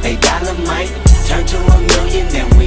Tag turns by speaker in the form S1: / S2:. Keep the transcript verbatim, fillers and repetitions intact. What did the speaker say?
S1: A dollar might turn to a million, and